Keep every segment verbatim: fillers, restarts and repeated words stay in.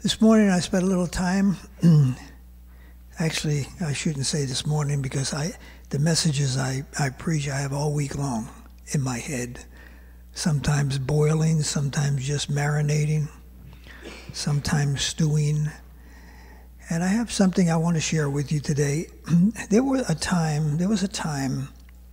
This morning I spent a little time, actually I shouldn't say this morning because I the messages I, I preach I have all week long in my head. Sometimes boiling, sometimes just marinating, sometimes stewing. And I have something I want to share with you today. There was a time, there was a time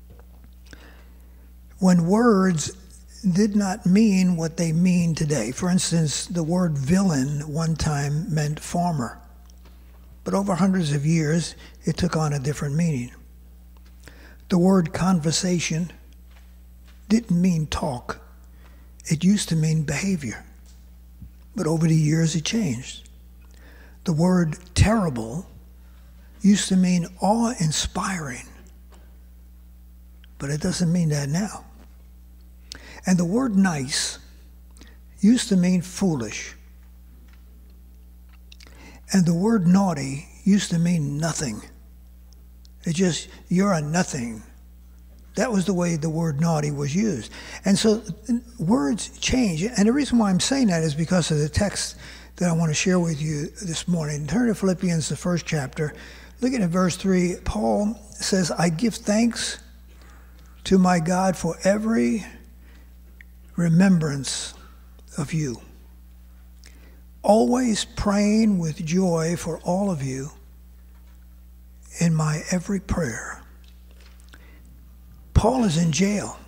when words did not mean what they mean today. For instance, the word villain one time meant farmer. But over hundreds of years, it took on a different meaning. The word conversation didn't mean talk. It used to mean behavior. But over the years, it changed. The word terrible used to mean awe-inspiring. But it doesn't mean that now. And the word nice used to mean foolish. And the word naughty used to mean nothing. It just, you're a nothing. That was the way the word naughty was used. And so words change. And the reason why I'm saying that is because of the text that I want to share with you this morning. Turn to Philippians, the first chapter. Looking at verse three, Paul says, I give thanks to my God for every remembrance of you, always praying with joy for all of you in my every prayer. Paul is in jail,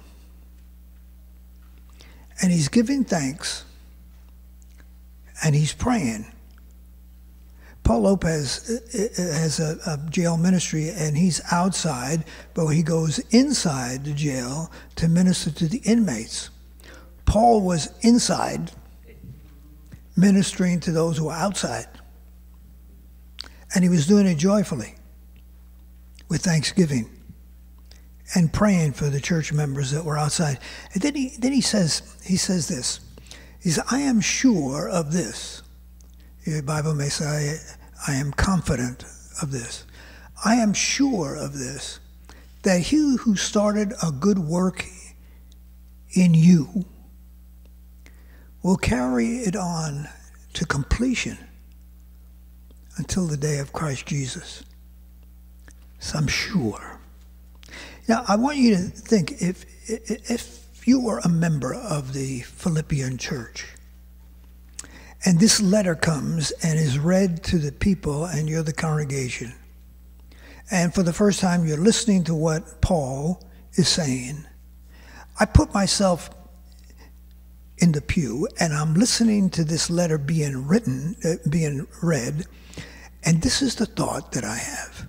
and he's giving thanks, and he's praying. Paul Lopez has a, a jail ministry, and he's outside, but he goes inside the jail to minister to the inmates. Paul was inside ministering to those who were outside. And he was doing it joyfully with thanksgiving and praying for the church members that were outside. And then he then he says he says this. He says, I am sure of this. The Bible may say, I am confident of this. I am sure of this, that he who started a good work in you will carry it on to completion until the day of Christ Jesus. So I'm sure. Now, I want you to think, if, if you were a member of the Philippian church, and this letter comes and is read to the people, and you're the congregation, and for the first time you're listening to what Paul is saying, I put myself in the pew, and I'm listening to this letter being written, uh, being read, and this is the thought that I have.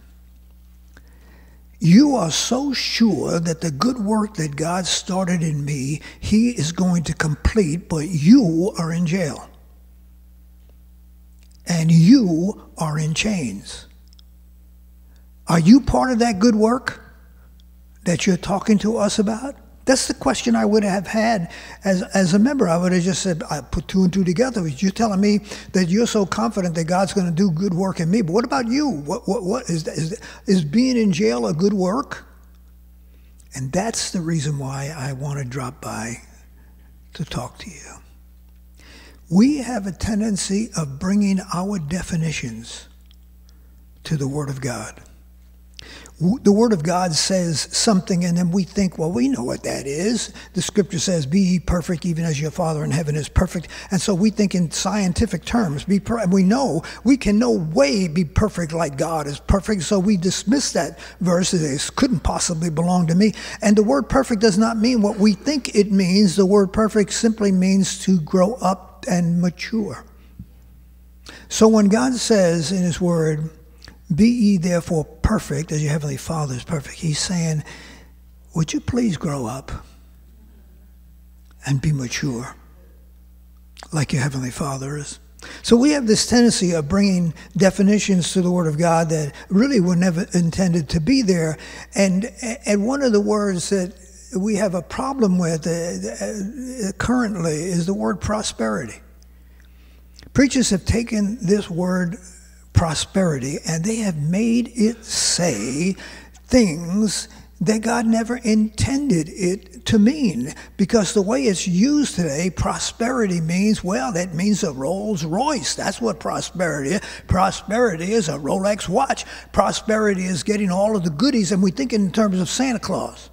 You are so sure that the good work that God started in me, he is going to complete, but you are in jail. And you are in chains. Are you part of that good work that you're talking to us about? That's the question I would have had as, as a member. I would have just said, I put two and two together. You're telling me that you're so confident that God's going to do good work in me. But what about you? What, what, what is, is, is being in jail a good work? And that's the reason why I want to drop by to talk to you. We have a tendency of bringing our definitions to the Word of God. The Word of God says something, and then we think, well, we know what that is. The Scripture says, be ye perfect, even as your Father in heaven is perfect. And so we think in scientific terms. Be per- we know we can no way be perfect like God is perfect, so we dismiss that verse as this couldn't possibly belong to me. And the word perfect does not mean what we think it means. The word perfect simply means to grow up and mature. So when God says in his word, be ye therefore perfect as your heavenly Father is perfect, he's saying, would you please grow up and be mature like your heavenly Father is? So we have this tendency of bringing definitions to the Word of God that really were never intended to be there. And, and one of the words that we have a problem with uh, currently is the word prosperity. Preachers have taken this word prosperity, and they have made it say things that God never intended it to mean, because the way it's used today, prosperity means, well, that means a Rolls Royce. That's what prosperity is. Prosperity is a Rolex watch. Prosperity is getting all of the goodies, and we think in terms of Santa Claus.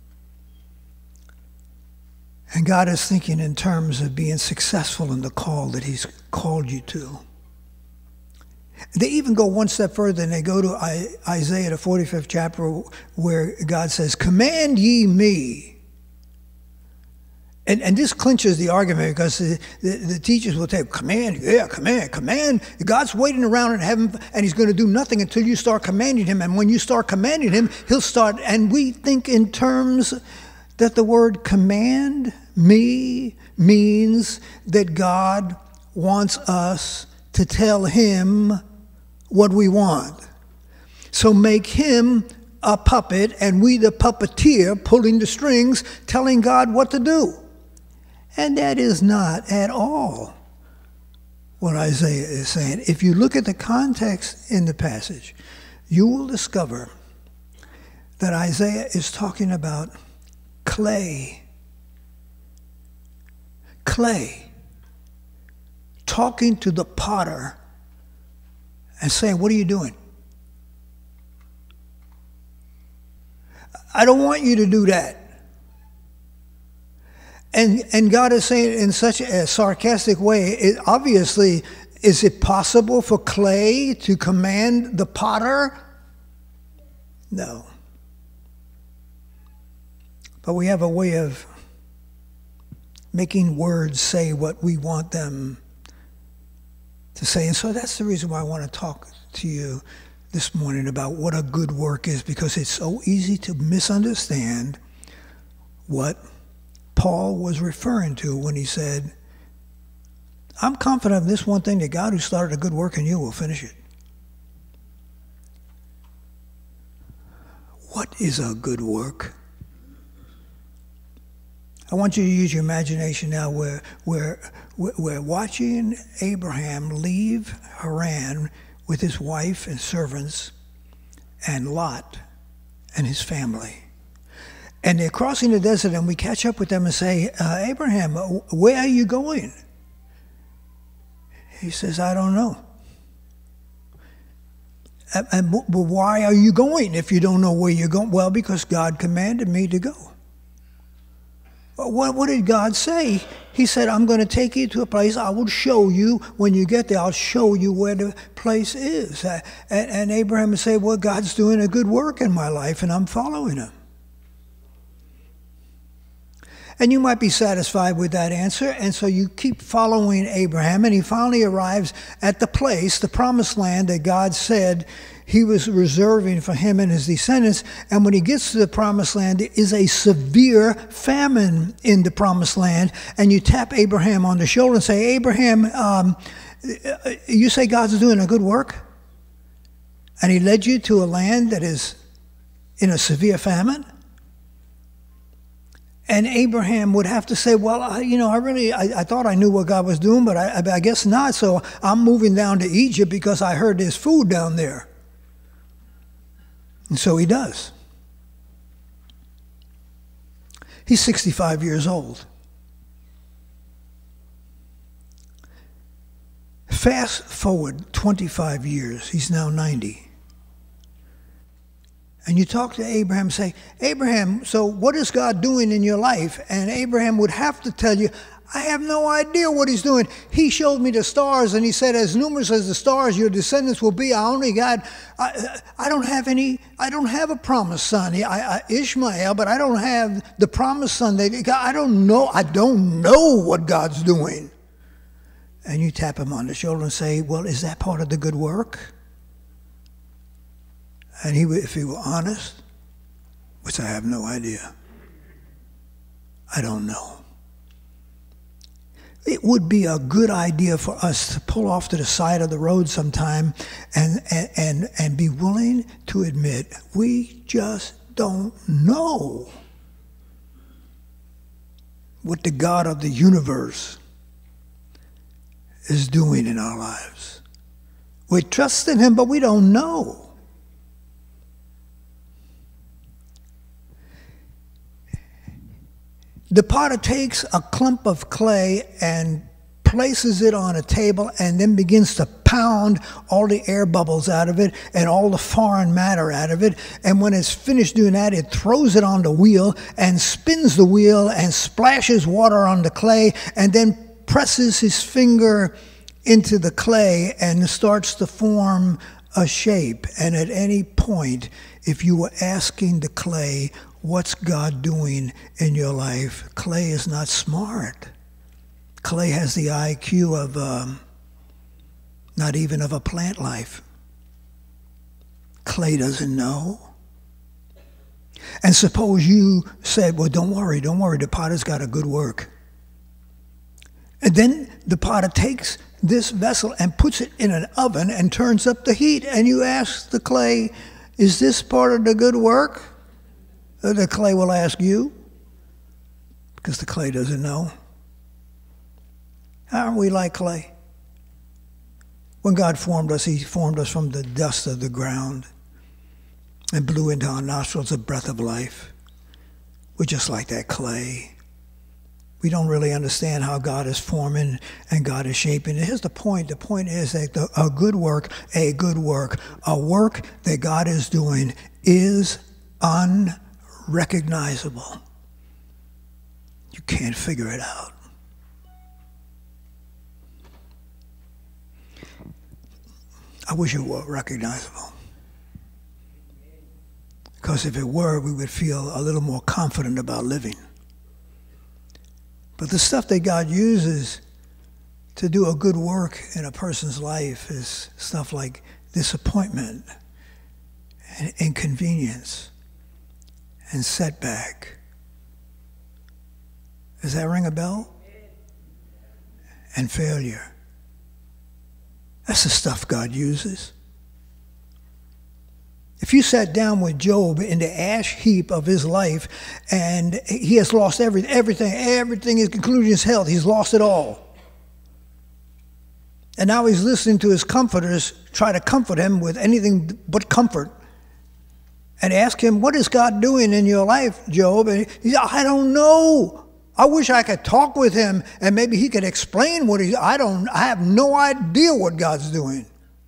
And God is thinking in terms of being successful in the call that he's called you to. They even go one step further, and they go to Isaiah, the forty-fifth chapter, where God says, command ye me. And, and this clinches the argument, because the, the, the teachers will say, command, yeah, command, command. God's waiting around in heaven, and he's going to do nothing until you start commanding him. And when you start commanding him, he'll start. And we think in terms that the word command me means that God wants us to tell him what we want. So make him a puppet, and we the puppeteer pulling the strings, telling God what to do. And that is not at all what Isaiah is saying. If you look at the context in the passage, you will discover that Isaiah is talking about clay. Clay. Talking to the potter and saying, what are you doing? I don't want you to do that. And and God is saying in such a sarcastic way, it, obviously, is it possible for clay to command the potter? No. But we have a way of making words say what we want them to say. And so that's the reason why I want to talk to you this morning about what a good work is, because it's so easy to misunderstand what Paul was referring to when he said, I'm confident of this one thing, that God who started a good work in you will finish it. What is a good work? I want you to use your imagination now. Where we're, we're watching Abraham leave Haran with his wife and servants and Lot and his family. And they're crossing the desert, and we catch up with them and say, uh, Abraham, where are you going? He says, I don't know. And, and but why are you going if you don't know where you're going? Well, because God commanded me to go. What, what did God say? He said, I'm going to take you to a place. I will show you. When you get there, I'll show you where the place is. Uh, and, and Abraham would say, well, God's doing a good work in my life, and I'm following him. And you might be satisfied with that answer, and so you keep following Abraham, and he finally arrives at the place, the promised land that God said he was reserving for him and his descendants. And when he gets to the promised land, there is a severe famine in the promised land. And you tap Abraham on the shoulder and say, Abraham, um, you say God's doing a good work? And he led you to a land that is in a severe famine? And Abraham would have to say, well, I, you know, I really, I, I thought I knew what God was doing, but I, I guess not. So I'm moving down to Egypt because I heard there's food down there. And so he does. He's sixty-five years old. Fast forward twenty-five years, he's now ninety. And you talk to Abraham and say, Abraham, so what is God doing in your life? And Abraham would have to tell you, I have no idea what he's doing. He showed me the stars, and he said, as numerous as the stars, your descendants will be. I only got, I, I don't have any, I don't have a promised son. I, I, Ishmael, but I don't have the promised son. That, I don't know, I don't know what God's doing. And you tap him on the shoulder and say, well, is that part of the good work? And he, if he were honest, which I have no idea, I don't know. It would be a good idea for us to pull off to the side of the road sometime and, and, and, and be willing to admit we just don't know what the God of the universe is doing in our lives. We trust in him, but we don't know. The potter takes a clump of clay and places it on a table and then begins to pound all the air bubbles out of it and all the foreign matter out of it. And when it's finished doing that, it throws it on the wheel and spins the wheel and splashes water on the clay and then presses his finger into the clay and starts to form a shape. And at any point, if you were asking the clay, what's God doing in your life? Clay is not smart. Clay has the I Q of um, not even of a plant life. Clay doesn't know. And suppose you said, well, don't worry, don't worry, the potter's got a good work. And then the potter takes this vessel and puts it in an oven and turns up the heat. And you ask the clay, is this part of the good work? The clay will ask you, because the clay doesn't know. Aren't we like clay? When God formed us, he formed us from the dust of the ground and blew into our nostrils a breath of life. We're just like that clay. We don't really understand how God is forming and God is shaping. And here's the point. The point is that the, a good work, a good work, a work that God is doing is unrecognizable. You can't figure it out. I wish it were recognizable. Because if it were, we would feel a little more confident about living. But the stuff that God uses to do a good work in a person's life is stuff like disappointment and inconvenience and setback. Does that ring a bell? And failure. That's the stuff God uses. If you sat down with Job in the ash heap of his life and he has lost every, everything, everything is including his health, he's lost it all. And now he's listening to his comforters try to comfort him with anything but comfort. And ask him, what is God doing in your life, Job? And he said, I don't know. I wish I could talk with him and maybe he could explain what he, I don't, I have no idea what God's doing.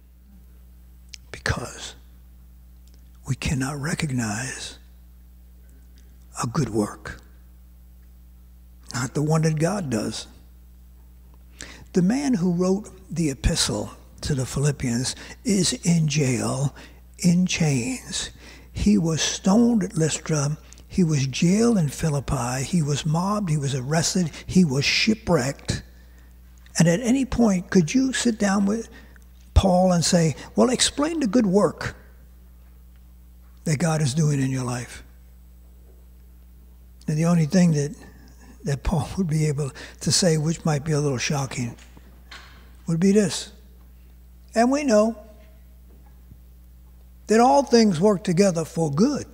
Because we cannot recognize a good work. Not the one that God does. The man who wrote the epistle to the Philippians is in jail, in chains. He was stoned at Lystra. He was jailed in Philippi. He was mobbed. He was arrested. He was shipwrecked. And at any point, could you sit down with Paul and say, well, explain the good work that God is doing in your life? And the only thing that, that Paul would be able to say, which might be a little shocking, would be this. And we know that all things work together for good.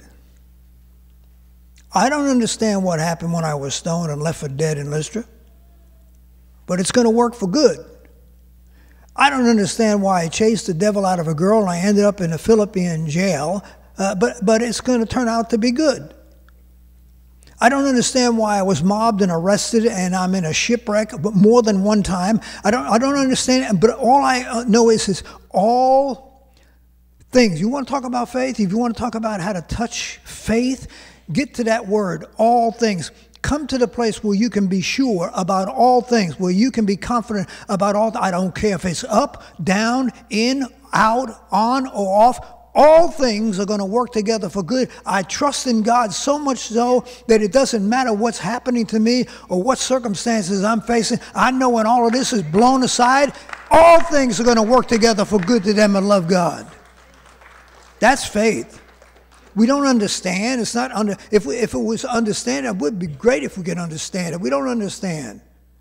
I don't understand what happened when I was stoned and left for dead in Lystra, but it's going to work for good. I don't understand why I chased the devil out of a girl and I ended up in a Philippine jail, uh, but, but it's going to turn out to be good. I don't understand why I was mobbed and arrested and I'm in a shipwreck more than one time. I don't, I don't understand, but all I know is, is all things. You want to talk about faith? If you want to talk about how to touch faith, get to that word, all things. Come to the place where you can be sure about all things, where you can be confident about all. I don't care if it's up, down, in, out, on, or off. All things are going to work together for good. I trust in God so much so that it doesn't matter what's happening to me or what circumstances I'm facing. I know when all of this is blown aside, all things are going to work together for good to them that love God. That's faith. We don't understand. It's not under. If we, if it was understand, it would be great if we could understand it. We don't understand.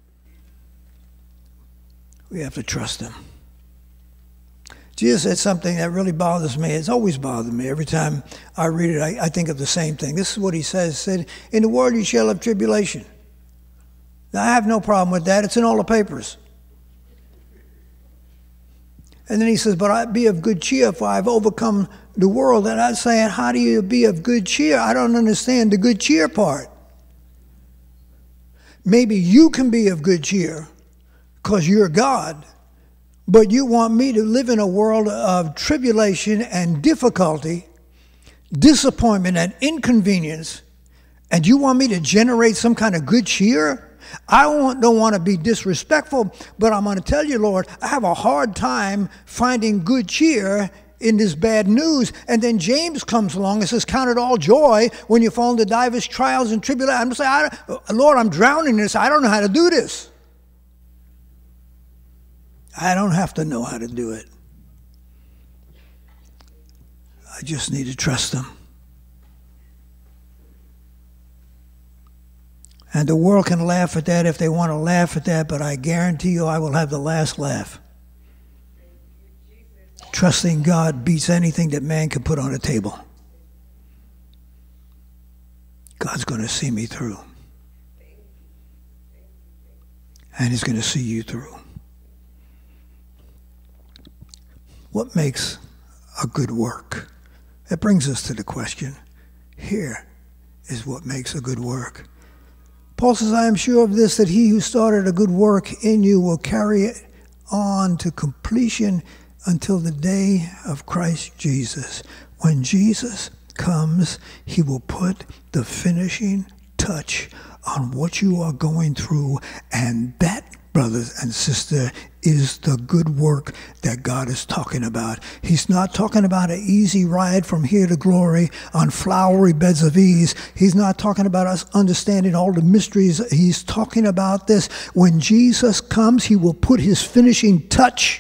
We have to trust Him. Jesus said something that really bothers me. It's always bothered me. Every time I read it, I, I think of the same thing. This is what He says. He said, in the world you shall have tribulation. Now, I have no problem with that. It's in all the papers. And then He says, but I be of good cheer, for I've overcome the world. And I'm saying, how do you be of good cheer? I don't understand the good cheer part. maybe you can be of good cheer because you're God, but you want me to live in a world of tribulation and difficulty, disappointment and inconvenience, and you want me to generate some kind of good cheer? I want, don't want to be disrespectful, but I'm going to tell you, Lord, I have a hard time finding good cheer in this bad news. And then James comes along and says, count it all joy when you fall into divers trials and tribulations. I'm saying, I, Lord, I'm drowning in this. I don't know how to do this. I don't have to know how to do it. I just need to trust him. And the world can laugh at that if they want to laugh at that, but I guarantee you I will have the last laugh. Trusting God beats anything that man can put on a table. God's going to see me through. And he's going to see you through. What makes a good work? That brings us to the question. Here is what makes a good work. Paul says, I am sure of this, that he who started a good work in you will carry it on to completion until the day of Christ Jesus. When Jesus comes, he will put the finishing touch on what you are going through, and that, brothers and sisters, is the good work that God is talking about. He's not talking about an easy ride from here to glory on flowery beds of ease. He's not talking about us understanding all the mysteries. He's talking about this. When Jesus comes, he will put his finishing touch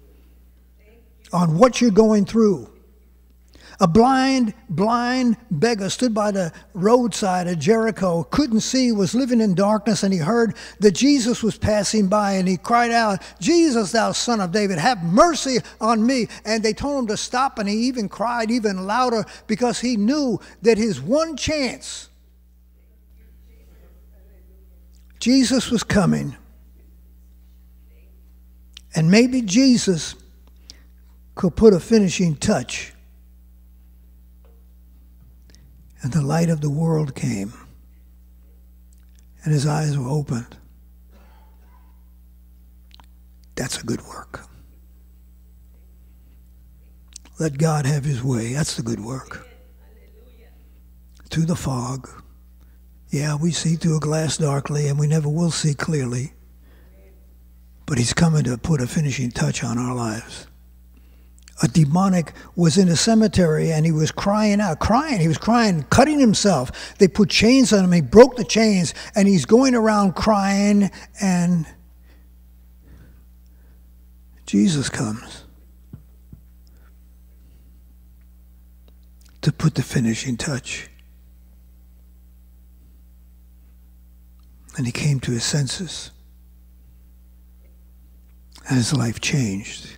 on what you're going through. A blind, blind beggar stood by the roadside of Jericho, couldn't see, was living in darkness, and he heard that Jesus was passing by, and he cried out, Jesus, thou son of David, have mercy on me. And they told him to stop, and he even cried even louder because he knew that his one chance, Jesus was coming. And maybe Jesus could put a finishing touch. And the light of the world came, and his eyes were opened. That's a good work. Let God have his way. That's the good work. Through the fog. Yeah, we see through a glass darkly, and we never will see clearly. But he's coming to put a finishing touch on our lives. A demonic was in a cemetery, and he was crying out, crying. He was crying, cutting himself. They put chains on him. He broke the chains, and he's going around crying, and Jesus comes to put the finishing touch. And he came to his senses, and his life changed.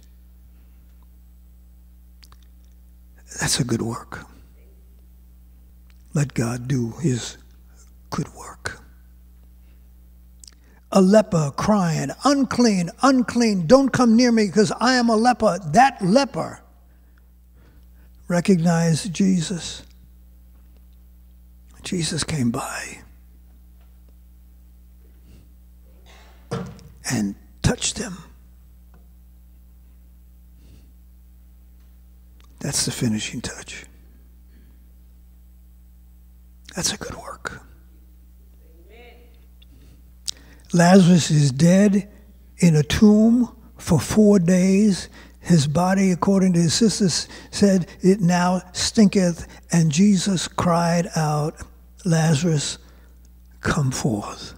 That's a good work. Let God do his good work. A leper crying, unclean, unclean, don't come near me because I am a leper. That leper recognized Jesus. Jesus came by and touched him. That's the finishing touch. That's a good work. Amen. Lazarus is dead in a tomb for four days. His body, according to his sisters, said, it now stinketh. And Jesus cried out, Lazarus, come forth.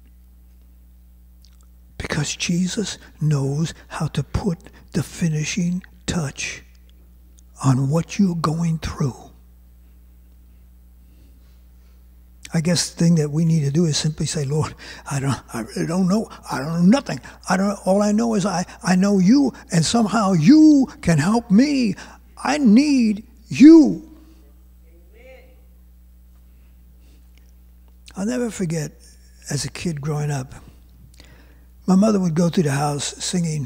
Because Jesus knows how to put the finishing touch on what you're going through. I guess the thing that we need to do is simply say, Lord, I don't, I really don't know. I don't know nothing. I don't. All I know is I, I know you, and somehow you can help me. I need you. Amen. I'll never forget, as a kid growing up, my mother would go through the house singing,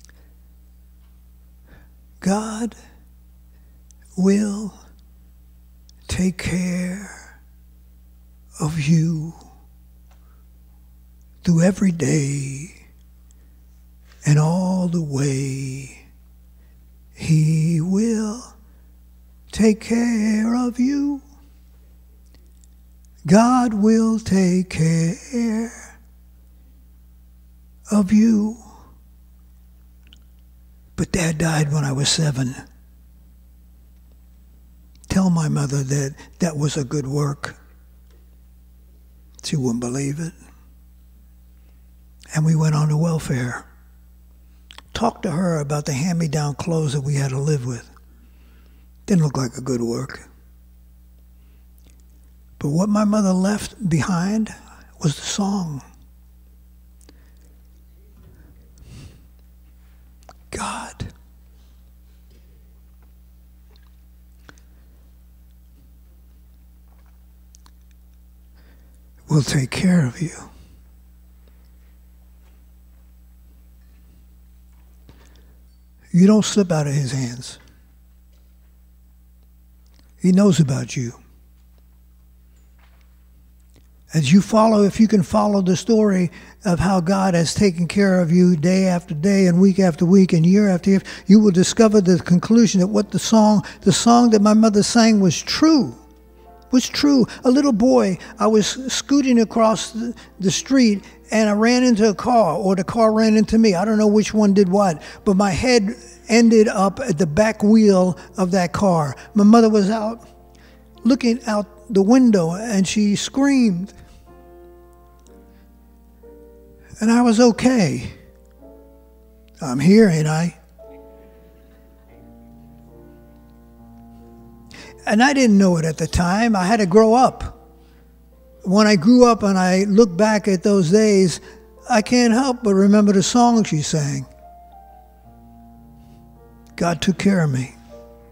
God will take care of you through every day and all the way. He will take care of you. God will take care of you. But Dad died when I was seven. Tell my mother that that was a good work. She wouldn't believe it. And we went on to welfare. Talked to her about the hand-me-down clothes that we had to live with. Didn't look like a good work. But what my mother left behind was the song. God. Will take care of you. You don't slip out of his hands. He knows about you. As you follow, if you can follow the story of how God has taken care of you day after day and week after week and year after year, you will discover the conclusion that what the song, the song that my mother sang was true. Was true. A little boy, I was scooting across the, the street and I ran into a car, or the car ran into me. I don't know which one did what, but my head ended up at the back wheel of that car. My mother was out looking out the window and she screamed. And I was okay. I'm here, ain't I? And I didn't know it at the time. I had to grow up. When I grew up and I look back at those days, I can't help but remember the song she sang. God took care of me.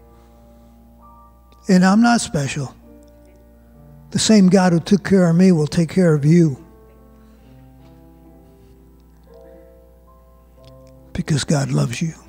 And I'm not special. The same God who took care of me will take care of you. Because God loves you.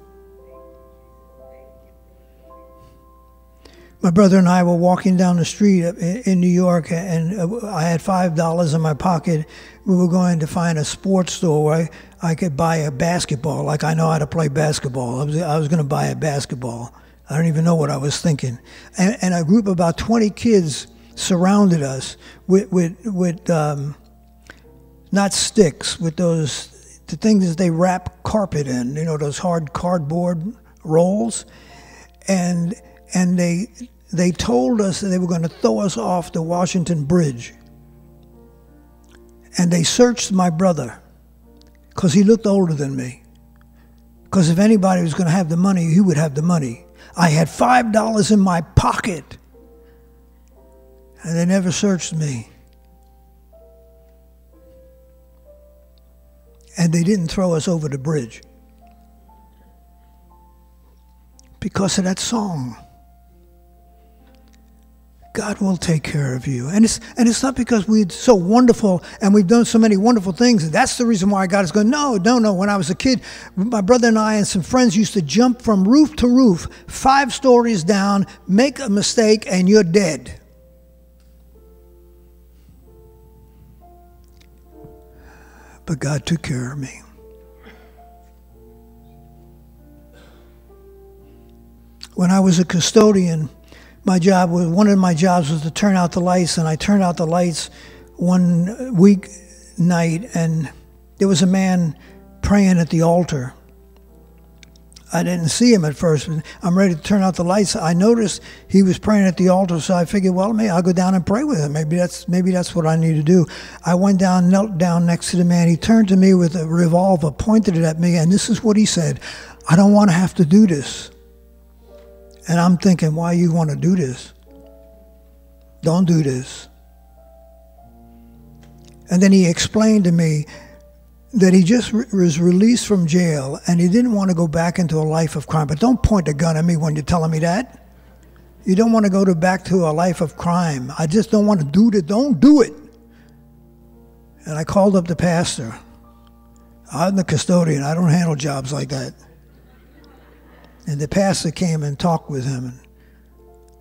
My brother and I were walking down the street in New York, and I had five dollars in my pocket. We were going to find a sports store where I, I could buy a basketball, like I know how to play basketball. I was, I was going to buy a basketball. I don't even know what I was thinking. And, and a group of about twenty kids surrounded us with, with, with um, not sticks, with those, the things that they wrap carpet in, you know, those hard cardboard rolls. And and they they told us that they were going to throw us off the Washington Bridge. And they searched my brother because he looked older than me. Because if anybody was going to have the money, he would have the money. I had five dollars in my pocket. And they never searched me. And they didn't throw us over the bridge. Because of that song. God will take care of you. And it's and it's not because we're so wonderful and we've done so many wonderful things. That's the reason why God is going, no, no, no. When I was a kid, my brother and I and some friends used to jump from roof to roof, five stories down, make a mistake, and you're dead. But God took care of me. When I was a custodian, my job was, one of my jobs was to turn out the lights, and I turned out the lights one week night, and there was a man praying at the altar. I didn't see him at first, but I'm ready to turn out the lights. I noticed he was praying at the altar, so I figured, well, maybe I'll go down and pray with him. Maybe that's maybe that's what I need to do. I went down, knelt down next to the man. He turned to me with a revolver, pointed it at me, and this is what he said: "I don't want to have to do this." And I'm thinking, why you want to do this? Don't do this. And then he explained to me that he just re- was released from jail and he didn't want to go back into a life of crime. But don't point a gun at me when you're telling me that. You don't want to go to back to a life of crime. I just don't want to do this. Don't do it. And I called up the pastor. I'm the custodian. I don't handle jobs like that. And the pastor came and talked with him.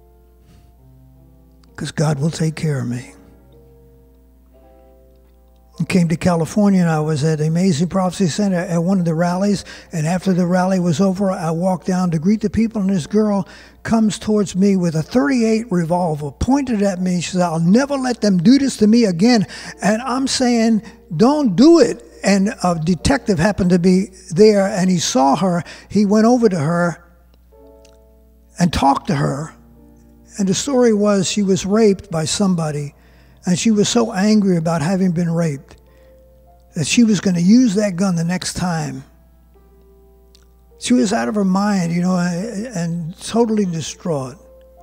Because God will take care of me. and came to California, and I was at the Amazing Prophecy Center at one of the rallies, and after the rally was over, I walked down to greet the people, and this girl comes towards me with a thirty-eight revolver, pointed at me. She said, "I'll never let them do this to me again." And I'm saying, "Don't do it." And a detective happened to be there, and he saw her. He went over to her and talked to her. And the story was she was raped by somebody, and she was so angry about having been raped that she was going to use that gun the next time. She was out of her mind, you know, and totally distraught.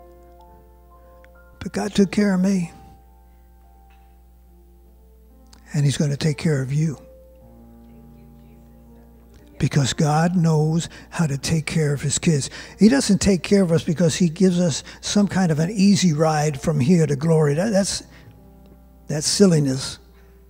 But God took care of me. And He's going to take care of you. Because God knows how to take care of His kids. He doesn't take care of us because He gives us some kind of an easy ride from here to glory. That, that's, that's silliness.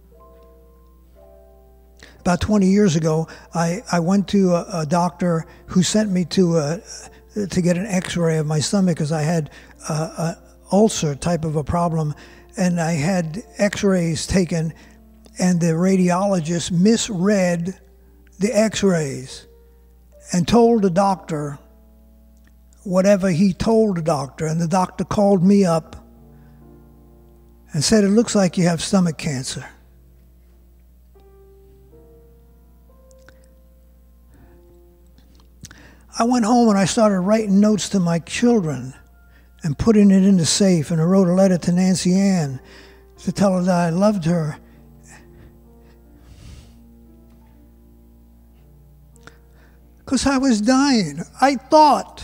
About twenty years ago, I, I went to a, a doctor who sent me to a, to get an x-ray of my stomach because I had an ulcer type of a problem. And I had x-rays taken, and the radiologist misread the x-rays and told the doctor whatever he told the doctor. And the doctor called me up and said, "It looks like you have stomach cancer." I went home and I started writing notes to my children and putting it in the safe. And I wrote a letter to Nancy Ann to tell her that I loved her. Because I was dying. I thought.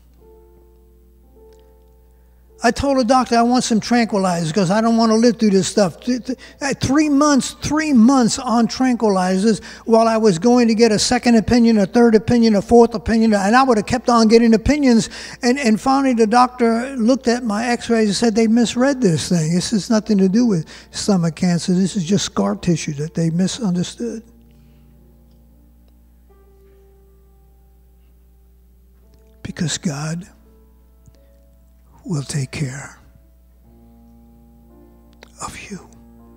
I told the doctor I want some tranquilizers because I don't want to live through this stuff. Three months, three months on tranquilizers while I was going to get a second opinion, a third opinion, a fourth opinion, and I would have kept on getting opinions. And, and finally the doctor looked at my x-rays and said, "They misread this thing. This has nothing to do with stomach cancer. This is just scar tissue that they misunderstood." Because God will take care of you.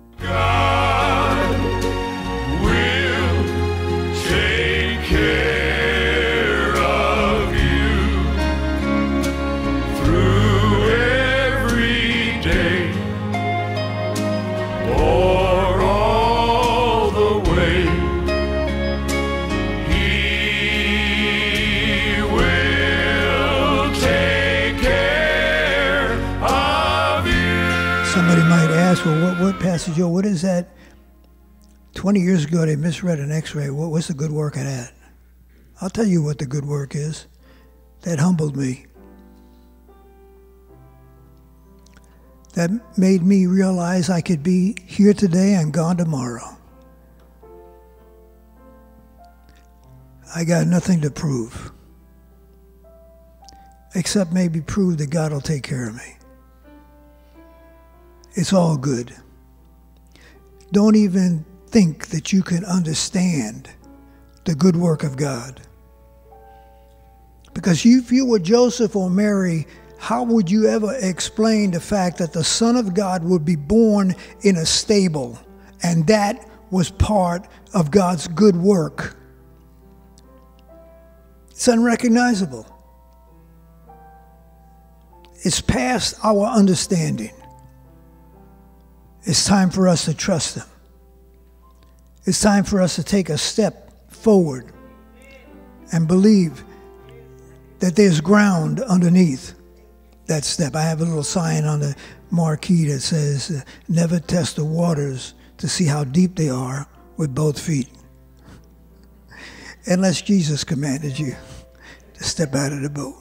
God will take care of you through every day or all the way. He will take care of you. Somebody might ask, well, what, what Pastor Joe, what is that? twenty years ago, they misread an x-ray. What, what's the good work of that? I'll tell you what the good work is. That humbled me. That made me realize I could be here today and gone tomorrow. I got nothing to prove, except maybe prove that God will take care of me. It's all good. Don't even think that you can understand the good work of God. Because if you were Joseph or Mary, how would you ever explain the fact that the Son of God would be born in a stable, and that was part of God's good work? It's unrecognizable. It's past our understanding. It's time for us to trust Him. It's time for us to take a step forward and believe that there's ground underneath that step. I have a little sign on the marquee that says, "Never test the waters to see how deep they are with both feet." Unless Jesus commanded you to step out of the boat.